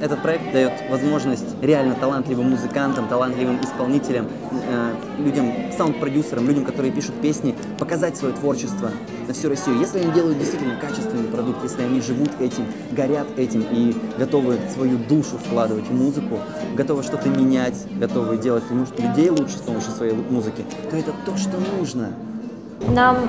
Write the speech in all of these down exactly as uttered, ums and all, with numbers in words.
этот проект дает возможность реально талантливым музыкантам, талантливым исполнителям, э, людям, саунд-продюсерам, людям, которые пишут песни, показать свое творчество на всю Россию. Если они делают действительно качественный продукт, если они живут этим, горят этим и готовы свою душу вкладывать в музыку, готовы что-то менять, готовы делать людей лучше с помощью своей музыки, то это то, что нужно. Нам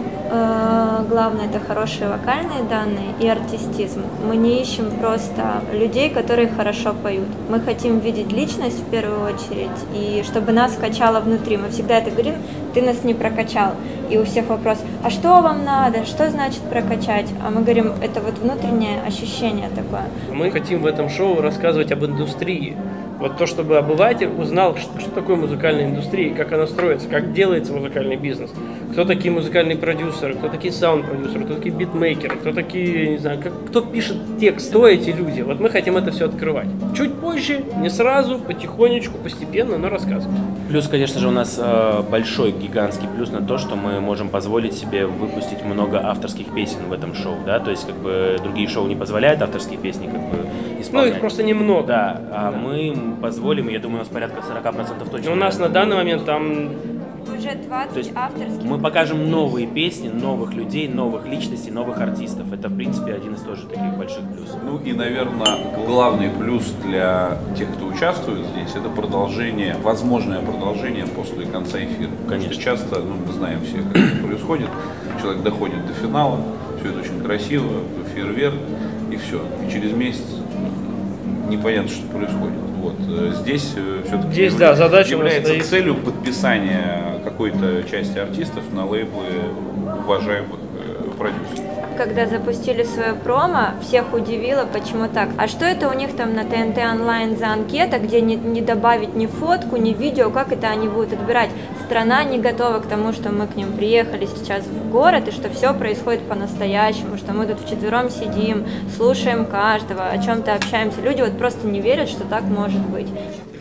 э, главное это хорошие вокальные данные и артистизм. Мы не ищем просто людей, которые хорошо поют. Мы хотим видеть личность в первую очередь, и чтобы нас качало внутри. Мы всегда это говорим, ты нас не прокачал. И у всех вопрос, а что вам надо, что значит прокачать? А мы говорим, это вот внутреннее ощущение такое. Мы хотим в этом шоу рассказывать об индустрии. Вот то, чтобы обыватель узнал, что, что такое музыкальная индустрия, как она строится, как делается музыкальный бизнес, кто такие музыкальные продюсеры, кто такие саунд-продюсеры, кто такие битмейкеры, кто такие, не знаю, как, кто пишет текст, кто эти люди. Вот мы хотим это все открывать. Чуть позже, не сразу, потихонечку, постепенно, но рассказывать. Плюс, конечно же, у нас э, большой, гигантский плюс на то, что мы можем позволить себе выпустить много авторских песен в этом шоу, да, то есть как бы другие шоу не позволяют авторские песни как бы исполнять. Ну, их просто немного. Да, а да. мы позволим, я думаю, у нас порядка сорок процентов точно. У нас на данный момент там уже двадцать то есть авторских. Мы покажем новые песни, новых людей, новых личностей, новых артистов. Это, в принципе, один из тоже таких больших плюсов. Ну и, наверное, главный плюс для тех, кто участвует здесь, это продолжение, возможное продолжение после конца эфира. Конечно. Потому что часто, ну, мы знаем все, как это происходит, человек доходит до финала, все это очень красиво, фейерверк, и все. И через месяц непонятно, что происходит. Вот. Здесь все-таки Здесь, да, задача является стоит... целью подписания какой-то части артистов на лейблы уважаемых продюсеров. Когда запустили свое промо, всех удивило, почему так. А что это у них там на ТНТ онлайн за анкета, где не, не добавить ни фотку, ни видео, как это они будут отбирать? Страна не готова к тому, что мы к ним приехали сейчас в город, и что все происходит по-настоящему, что мы тут вчетвером сидим, слушаем каждого, о чем-то общаемся. Люди вот просто не верят, что так может быть.